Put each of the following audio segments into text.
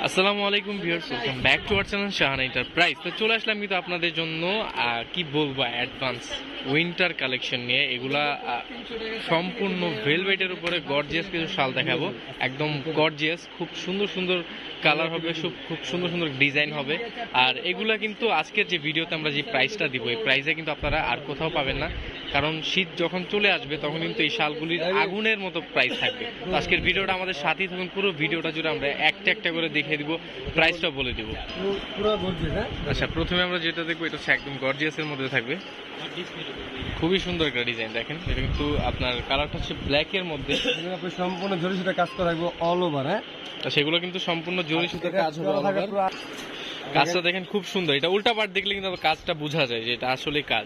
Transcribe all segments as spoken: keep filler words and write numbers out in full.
আসসালামু আলাইকুম viewers, welcome back to our channel Shahana enterprise. তো চলে আসলাম কিন্তু আপনাদের জন্য কি বলবো অ্যাডভান্স উইন্টার কালেকশন নিয়ে। এগুলা সম্পূর্ণ ভেলভেটের উপরে গর্জিয়াস কিছু শাল দেখাবো, একদম গর্জিয়াস, খুব সুন্দর সুন্দর কালার হবে, খুব সুন্দর সুন্দর ডিজাইন হবে। আর এগুলা কিন্তু আজকের যে ভিডিওতে আমরা যে প্রাইসটা দিব, এই প্রাইসে কিন্তু আপনারা আর কোথাও পাবেন না, কারণ শীত যখন চলে আসবে তখন কিন্তু এই শালগুলির আগুনের মতো প্রাইস থাকবে। তো আজকের ভিডিওটা আমাদের সাথেই থাকুন, পুরো ভিডিওটা জুড়ে আমরা একটা একটা করে দেখে দিব, প্রাইসটা বলে দিব। আচ্ছা, প্রথমে আমরা যেটা দেখবো এটা হচ্ছে একদম গর্জিয়াসের মধ্যে থাকবে, খুবই সুন্দর একটা ডিজাইন। দেখেন এটা কিন্তু আপনার কালারটা হচ্ছে ব্ল্যাক এর মধ্যে, সম্পূর্ণ জরি সুতা কাজ করা থাকবে অল ওভার। হ্যাঁ, সেগুলো কিন্তু সম্পূর্ণ জরি সুতার কাজ হবে অল ওভার। কাজটা দেখেন খুব সুন্দর, এটা উল্টা পাট দেখলে কিন্তু কাজটা বোঝা যায় যে এটা আসলে কাজ।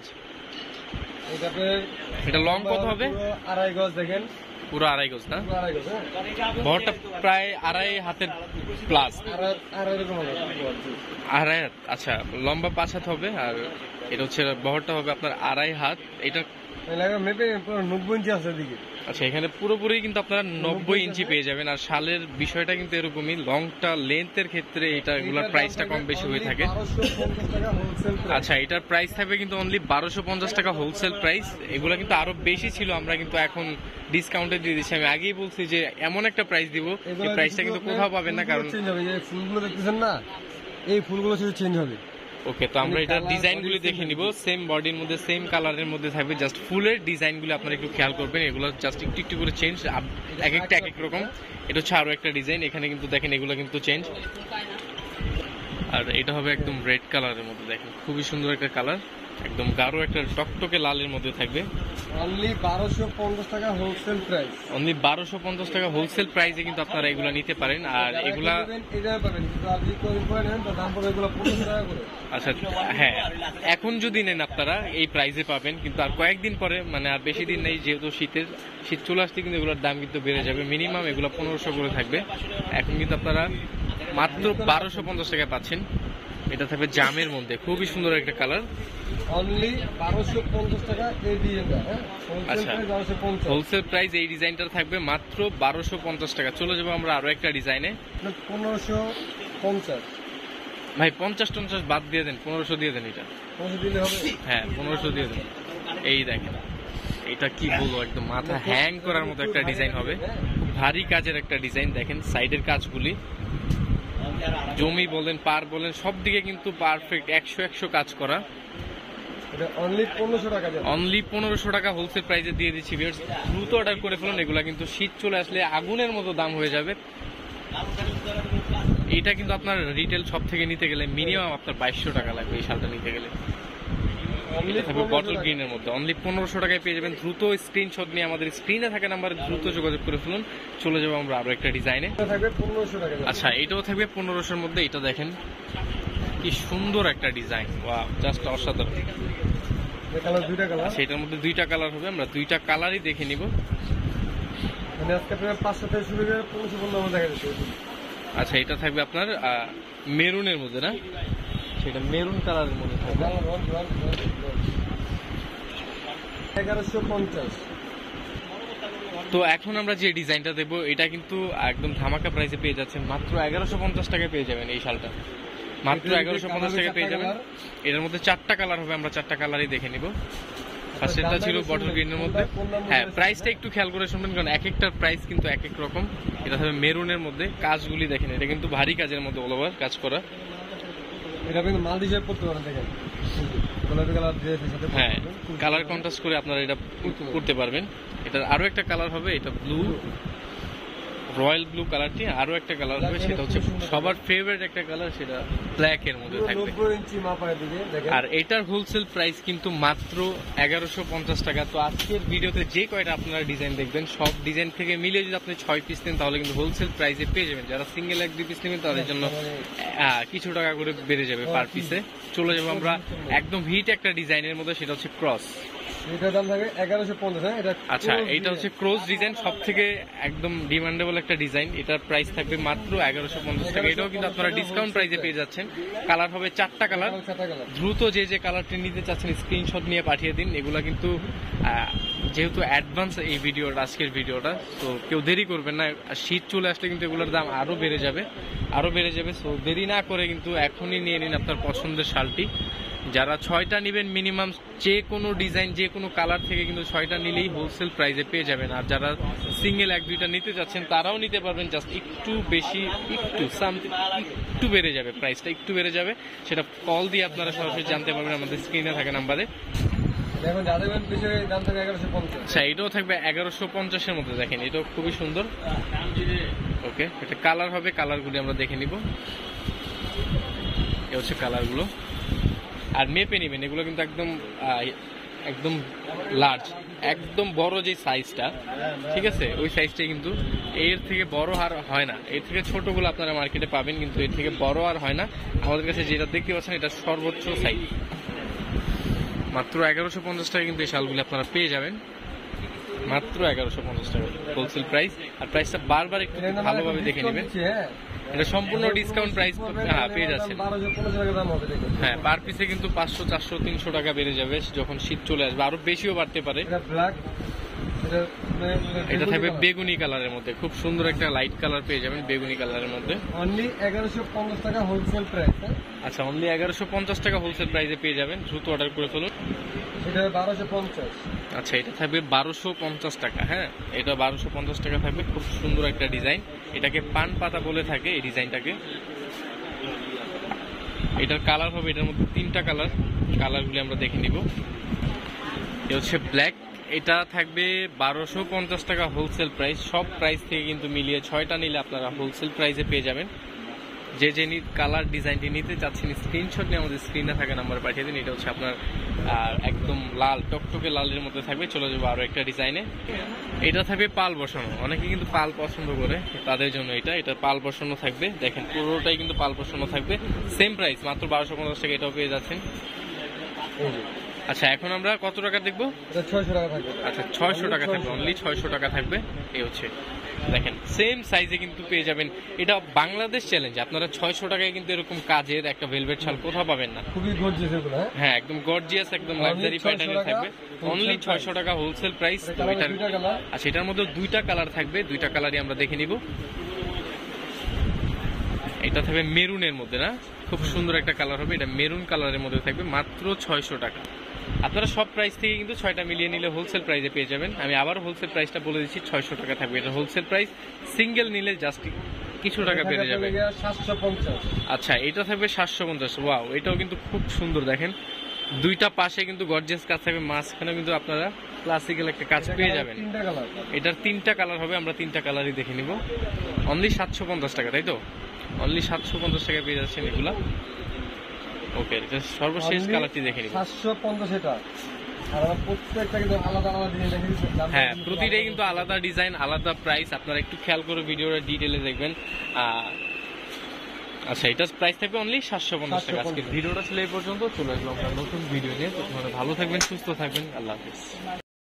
এটা লং কত হবে? আড়াই গজ। দেখেন পুরো আড়াই গজ না? বহরটা প্রায় আড়াই হাতের প্লাস, আড়াই হাত। আচ্ছা, লম্বা পাঁচ হাত হবে, আর এটা হচ্ছে বহরটা হবে আপনার আড়াই হাত। এটা নব্বই ইঞ্চি আছে দিকে। আচ্ছা, এখানে পুরোপুরি কিন্তু আপনারা নব্বই ইঞ্চি পেয়ে যাবেন। আর শালের বিষয়টা কিন্তু এরকমই, লংটা লেন্থের ক্ষেত্রে এটা এগুলোর প্রাইসটা কম বেশি হয়ে থাকে। আচ্ছা, এটার প্রাইস থাকবে কিন্তু অনলি বারোশো পঞ্চাশ টাকা হোলসেল প্রাইস। এগুলো কিন্তু আরো বেশি ছিল, আমরা কিন্তু এখন ডিসকাউন্টে দিয়ে দিচ্ছি। আমি আগেই বলছি যে এমন একটা প্রাইস দিব, এই প্রাইসটা কিন্তু কোথাও পাবেন না, কারণ ফুলগুলো দেখতেছেন না, এই ফুলগুলো শুধু চেঞ্জ হবে। ওকে, তো আমরা এটার ডিজাইনগুলি দেখে নিব। সেম বডির মধ্যে সেম কালারের মধ্যে থাকবে, জাস্ট ফুলের ডিজাইনগুলো আপনারা একটু খেয়াল করবেন। এগুলো জাস্ট একটু একটু করে চেঞ্জ, এক একটা এক এক রকম। এটা হচ্ছে আরো একটা ডিজাইন, এখানে কিন্তু দেখেন এগুলো কিন্তু চেঞ্জ। আর এটা হবে একদম রেড কালারের মধ্যে, দেখেন খুবই সুন্দর একটা কালার, একদম গাঢ় একটা টকটকে লালের মধ্যে থাকবে। অনলি বারোশো পঞ্চাশ টাকা হোলসেল প্রাইস। অনলি বারোশো পঞ্চাশ টাকা হোলসেল প্রাইসে কিন্তু আপনারা এগুলা নিতে পারেন। আর এগুলা আচ্ছা, হ্যাঁ, এখন যদি নেন আপনারা এই প্রাইসে পাবেন, কিন্তু আর কয়েকদিন পরে, মানে আর বেশি দিন নেই, যেহেতু শীতের শীত চলে আসতে কিন্তু এগুলোর দাম কিন্তু বেড়ে যাবে। মিনিমাম এগুলো পনেরোশো করে থাকবে, এখন কিন্তু আপনারা মাত্র বারোশো পঞ্চাশ টাকা পাচ্ছেন। এটা থাকবে জামের মধ্যে, খুবই সুন্দর একটা কালার। অনলি বারোশো পঞ্চাশ টাকা এই ডিজাইনটা। আচ্ছা, হোলসেল প্রাইস এই ডিজাইনটা থাকবে মাত্র বারোশো পঞ্চাশ টাকা। চলে যাবো আমরা আরো একটা ডিজাইনে, পনেরোশো পঞ্চাশ। ভাই পঞ্চাশ টঞ্চাশ বাদ দিয়ে দেন, পনেরোশো দিয়ে দেন। এটা পনেরোশো দিলে হবে? হ্যাঁ, পনেরোশো দিয়ে দেন। এই দেখেন, এটা কি বলবো, একদম মাথা হ্যাং করার মতো একটা ডিজাইন হবে, খুব ভারী কাজের একটা ডিজাইন। দেখেন সাইডের কাজগুলি, জমি বলেন পার বলেন সব দিকে কিন্তু পারফেক্ট, একশো একশো কাজ করা। অনলি পনেরোশো টাকা হোলসেল প্রাইসে দিয়ে দিচ্ছি। দ্রুত অর্ডার করে ফেলুন, এগুলা কিন্তু শীত চলে আসলে আগুনের মতো দাম হয়ে যাবে। এটা কিন্তু আপনার রিটেল সব থেকে নিতে গেলে মিনিমাম আপনার বাইশশো টাকা লাগবে এই শালটা নিতে গেলে। বটল গ্রিনের মধ্যে অনলি পনেরোশো টাকায় পেয়ে যাবেন। দ্রুত স্ক্রিনশট নিয়ে আমাদের স্ক্রিনে থাকা নাম্বারে দ্রুত যোগাযোগ করে ফেলুন। চলে যাবো আমরা আরো একটা ডিজাইনে। আচ্ছা, এটাও থাকবে পনেরোশোর মধ্যে। এটা দেখেন কি সুন্দর একটা ডিজাইন, ওয়াও, জাস্ট অসাধারণ। আচ্ছা, এটার মধ্যে দুইটা কালার হবে, আমরা দুইটা কালারই দেখে নিব। আচ্ছা, এটা থাকবে আপনার মেরুনের মধ্যে না, সেটা মেরুন কালারের মধ্যে থাকবে। এগারোশো পঞ্চাশ। তো এখন আমরা যে ডিজাইনটা দেবো এটা কিন্তু একদম ধামাকা প্রাইসে পেয়ে যাচ্ছেন, মাত্র এগারোশো পঞ্চাশ টাকায় পেয়ে যাবেন এই শালটা, মাত্র এগারোশো পঞ্চাশ টাকায় পেয়ে যাবেন। এটার মধ্যে চারটা কালার হবে, আমরা চারটা কালারই দেখে নিব। ফার্স্টটা ছিল বটল গ্রিনের মধ্যে। হ্যাঁ, প্রাইসটা একটু খেয়াল করে শুনবেন, কারণ এক একটার প্রাইস কিন্তু এক এক রকম। এটা হবে মেরুনের মধ্যে, কাজগুলি দেখেন, এটা কিন্তু ভারী কাজের মধ্যে অল ওভার কাজ করা। এটা কিন্তু মাল হিসেবে করতে পারেন, দেখেন হ্যাঁ, কালার কন্ট্রাস্ট করে আপনারা এটা করতে পারবেন। এটার আরো একটা কালার হবে, এটা ব্লু, রয়্যাল ব্লু কালারটি। আরো একটা কালার হবে, সেটা হচ্ছে সবার ফেভারিট একটা কালার, সেটা ব্ল্যাক এর মধ্যে থাকবে। আর এটার হোলসেল প্রাইস কিন্তু মাত্র এগারোশো পঞ্চাশ টাকা। তো আজকের ভিডিওতে যে কয়টা আপনারা ডিজাইন দেখবেন, সব ডিজাইন থেকে মিলে যদি আপনি ছয় পিস নেন তাহলে কিন্তু হোলসেল প্রাইসে পেয়ে যাবেন। যারা সিঙ্গেল এক দুই পিস নেবেন তাদের জন্য কিছু টাকা করে বেড়ে যাবে পার পিসে। চলে যাবো আমরা একদম হিট একটা ডিজাইনের মধ্যে, সেটা হচ্ছে ক্রস। এটার দাম থাকে এগারোশো পঞ্চাশ। আচ্ছা, এটা হচ্ছে ক্রস ডিজাইন, সব থেকে একদম ডিমান্ডেবল একটা ডিজাইন। এটার প্রাইস থাকবে মাত্র এগারোশো পঞ্চাশ টাকা। এটাও কিন্তু আপনারা ডিসকাউন্ট প্রাইসে পেয়ে যাচ্ছেন। কালার হবে চারটা কালার। দ্রুত যে যে কালারটি নিতে চাচ্ছেন স্ক্রিনশট নিয়ে পাঠিয়ে দিন। এগুলা কিন্তু যেহেতু অ্যাডভান্স এই ভিডিওটা, আজকের ভিডিওটা, তো কেউ দেরি করবেন না, শীত চলে আসলে কিন্তু এগুলোর দাম আরো বেড়ে যাবে। আরো বেড়ে যাবে। সো দেরি না করে কিন্তু এখনই নিয়ে নিন আপনার পছন্দের শালটি। যারা ছয়টা নেবেন মিনিমাম যে কোনো ডিজাইন যে কোনো কালার থেকে কিন্তু ছয়টা নিলেই হোলসেল প্রাইসে পেয়ে যাবেন। আর যারা সিঙ্গেল এক দুইটা নিতে যাচ্ছেন তারাও নিতে পারবেন, জাস্ট একটু বেশি একটু সামথিং একটু বেড়ে যাবে, প্রাইসটা একটু বেড়ে যাবে। সেটা কল দিয়ে আপনারা সরাসরি জানতে পারবেন আমাদের স্ক্রিনে থাকা নাম্বারে। এখন যা দেবেন পিছনে দাম থাকবে এগারোশো পঞ্চাশ। আচ্ছা, এটাও থাকবে এগারোশো পঞ্চাশের মধ্যে। দেখেন এটাও খুবই সুন্দর। ওকে, এটা কালার হবে, কালারগুলি আমরা দেখে নিব। এ হচ্ছে কালারগুলো, আর মেপে নেবেন। এগুলো কিন্তু একদম একদম লার্জ, একদম বড় যে সাইজটা, ঠিক আছে, ওই সাইজটাই কিন্তু। এর থেকে বড় আর হয় না, এর থেকে ছোটগুলো আপনারা মার্কেটে পাবেন, কিন্তু এর থেকে বড় আর হয় না। আমাদের কাছে যেটা দেখতে পাচ্ছেন এটা সর্বোচ্চ সাইজ। মাত্র এগারোশো পঞ্চাশ টাকা কিন্তু এই শালগুলি আপনারা পেয়ে যাবেন, মাত্র এগারোশো পঞ্চাশ টাকা হোলসেল প্রাইস। আর প্রাইসটা বারবার একটু ভালোভাবে দেখে নেবেন। এটা সম্পূর্ণ ডিসকাউন্ট প্রাইস পেয়ে যাচ্ছেন। হ্যাঁ, পার পিসে কিন্তু পাঁচশো চারশো তিনশো টাকা বেড়ে যাবে যখন শীত চলে আসবে, আরো বেশিও বাড়তে পারে। এটা থাকবে বেগুনি কালারের মধ্যে, খুব সুন্দর একটা লাইট কালার পেয়ে যাবেন বেগুনি কালারের মধ্যে। অনলি এগারোশো পঞ্চাশ টাকা হোলসেল প্রাইস। আচ্ছা, অনলি এগারোশো পঞ্চাশ টাকা হোলসেল প্রাইসে পেয়ে যাবেন, দ্রুত অর্ডার করে ফেলুন। এটা বারোশো পঞ্চাশ। আচ্ছা, এটা থাকবে বারোশো পঞ্চাশ টাকা। হ্যাঁ, এটা বারোশো পঞ্চাশ টাকা থাকবে, খুব সুন্দর একটা ডিজাইন। এটাকে পান পাতা বলে থাকে এই ডিজাইনটাকে। এটার কালার হবে, এটার মধ্যে তিনটা কালার, কালারগুলি আমরা দেখে নিব। এ হচ্ছে ব্ল্যাক, এটা থাকবে বারোশো পঞ্চাশ টাকা হোলসেল প্রাইস। সব প্রাইস থেকে কিন্তু মিলিয়ে ছয়টা নিলে আপনারা হোলসেল প্রাইসে পেয়ে যাবেন। যে যে কালার ডিজাইনটি নিতে চাচ্ছেন স্ক্রিনশট নিয়ে আমাদের স্ক্রিনে থাকা নাম্বার পাঠিয়ে দিন। এটা হচ্ছে আপনার একদম লাল টকটকে লালের মধ্যে থাকবে। চলে যাবো আরো একটা ডিজাইনে। এটা থাকবে পাল বসানো, অনেকে কিন্তু পাল পছন্দ করে, তাদের জন্য এটা এটা পাল বসানো থাকবে। দেখেন পুরোটাই কিন্তু পাল বসানো থাকবে, সেম প্রাইস মাত্র বারোশো পঞ্চাশ টাকা এটাও পেয়ে যাচ্ছেন। আচ্ছা, এখন আমরা কত টাকা দেখবো? ছয়শো টাকা থাকবে। আচ্ছা, ছয়শো টাকা থাকবে, অনলি ছয়শো টাকা থাকবে। এই হচ্ছে দেখেন সেম সাইজে কিন্তু পেয়ে যাবেন। এটা বাংলাদেশ চ্যালেঞ্জ, আপনারা ছয়শো টাকায় কিন্তু এরকম কাজের একটা ভেলভেট শাল কোথাও পাবেন না। খুবই গর্জিয়াস এগুলো। হ্যাঁ, একদম গর্জিয়াস, একদম লাক্সারি প্যাটার্নের থাকবে, অনলি ছয়শো টাকা হোলসেল প্রাইস। আচ্ছা, এটার মধ্যে দুইটা কালার থাকবে, দুইটা কালারই আমরা দেখে নিব। এটা থাকবে মেরুনের মধ্যে, না খুব সুন্দর একটা কালার হবে, এটা মেরুন কালারের মধ্যে থাকবে, মাত্র ছয়শো টাকা। আপনারা সব প্রাইস থেকে কিন্তু ছয়টা মিলিয়ে নিলে হোলসেল প্রাইসে পেয়ে যাবেন। আমি আবার হোলসেল প্রাইসটা বলে দিচ্ছি, ছয়শো টাকা থাকবে এটা হোলসেল প্রাইস। সিঙ্গেল নিলে জাস্ট কিছু টাকা বেড়ে যাবে। আচ্ছা, এটা থাকবে সাতশো পঞ্চাশ। ওয়াও, এটাও কিন্তু খুব সুন্দর। দেখেন দুইটা পাশে কিন্তু গর্জিয়াস কাজ থাকবে, মাঝখানে কিন্তু আপনারা ক্লাসিক্যাল একটা কাজ পেয়ে যাবেন। এটার তিনটা কালার হবে, আমরা তিনটা কালারই দেখে নিব। অনলি সাতশো পঞ্চাশ টাকা, তাই তো? অনলি সাতশো পঞ্চাশ টাকা পেয়ে যাচ্ছেন এগুলা। ওকে, সর্বশেষ কালারটি দেখে নিব। সাতশো পঞ্চাশ এটা। হ্যাঁ, প্রতিটাই কিন্তু আলাদা ডিজাইন, আলাদা প্রাইস। আপনারা একটু খেয়াল করে ভিডিওটা ডিটেলে দেখবেন। আচ্ছা, এটার প্রাইস থাকবে অনলি সাতশো পঞ্চাশ টাকা। আজকে ভিডিওটা ছিল এই পর্যন্ত, চলে আসবো আমরা নতুন ভিডিও নিয়ে। তখন ভালো থাকবেন, সুস্থ থাকবেন, আল্লাহ হাফিজ।